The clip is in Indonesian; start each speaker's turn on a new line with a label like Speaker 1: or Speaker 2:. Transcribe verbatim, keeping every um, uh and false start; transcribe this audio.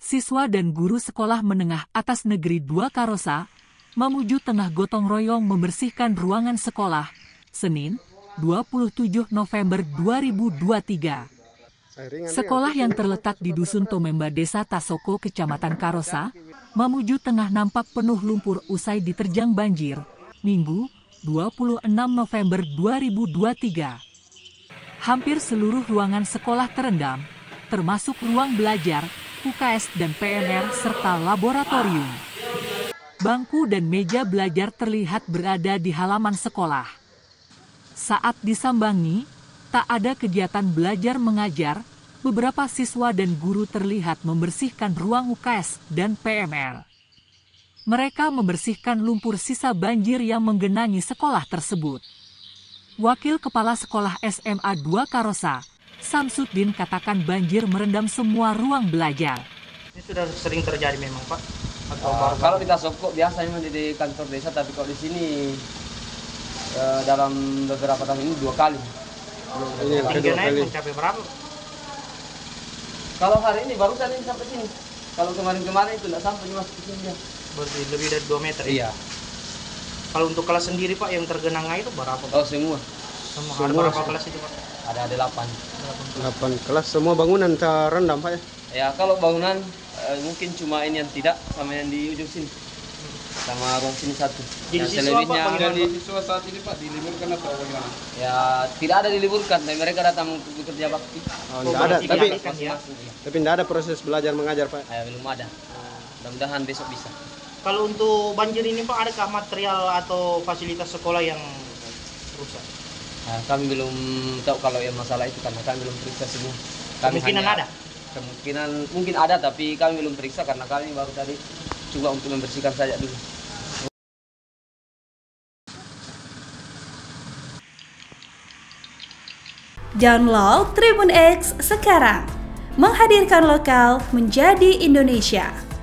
Speaker 1: siswa dan guru sekolah menengah atas negeri dua Karosa, Mamuju tengah gotong royong membersihkan ruangan sekolah, Senin, dua puluh tujuh November dua ribu dua puluh tiga. Sekolah yang terletak di Dusun Tomemba, Desa Tasoko, Kecamatan Karosa, Mamuju tengah nampak penuh lumpur usai diterjang banjir, Minggu, dua puluh enam November dua ribu dua puluh tiga. Hampir seluruh ruangan sekolah terendam, termasuk ruang belajar, U K S dan P M R serta laboratorium. Bangku dan meja belajar terlihat berada di halaman sekolah. Saat disambangi, tak ada kegiatan belajar mengajar, beberapa siswa dan guru terlihat membersihkan ruang U K S dan P M R. Mereka membersihkan lumpur sisa banjir yang menggenangi sekolah tersebut. Wakil Kepala Sekolah S M A dua Karosa, Samsudin, katakan banjir merendam semua ruang belajar.
Speaker 2: Ini sudah sering terjadi memang, Pak? Atau
Speaker 3: uh, kalau di Tasoko biasanya di kantor desa, tapi kalau di sini uh, dalam beberapa tahun ini dua kali.
Speaker 2: Ini tinggi naik mencapai berapa?
Speaker 3: Kalau hari ini baru tadi sampai sini. Kalau kemarin-kemarin itu tidak sampai masuk ke sini.
Speaker 2: Berarti lebih dari dua meter.
Speaker 3: Iya.
Speaker 2: Kalau untuk kelas sendiri, Pak, yang tergenang air itu berapa, Pak?
Speaker 3: Oh, semua.
Speaker 2: Semua.
Speaker 3: Semua.
Speaker 2: Ada berapa kelas itu, Pak?
Speaker 3: Ada delapan.
Speaker 4: Delapan kelas, semua bangunan terendam, Pak ya?
Speaker 3: Ya, kalau bangunan eh, mungkin cuma ini yang tidak, sama yang di ujung sini. Sama ruang sini satu.
Speaker 2: Jadi
Speaker 3: yang
Speaker 2: siswa, Pak, bagaimana?
Speaker 3: Jadi siswa saat ini, Pak, diliburkan atau bagaimana? Ya, tidak ada diliburkan, tapi mereka datang untuk bekerja bakti.
Speaker 4: Oh, tidak ada, tapi
Speaker 2: kan, ya?
Speaker 4: tapi tidak ada proses belajar mengajar, Pak.
Speaker 3: Ya, belum ada. Mudah-mudahan besok bisa.
Speaker 2: Kalau untuk banjir ini, Pak, adakah material atau fasilitas sekolah yang rusak?
Speaker 3: Nah, kami belum tahu kalau yang masalah itu, karena kami belum periksa semua. Kami
Speaker 2: Kemungkinan
Speaker 3: hanya,
Speaker 2: ada?
Speaker 3: Kemungkinan mungkin ada, tapi kami belum periksa karena kami baru tadi coba untuk membersihkan saja dulu.
Speaker 5: Download Tribun X sekarang, menghadirkan lokal menjadi Indonesia.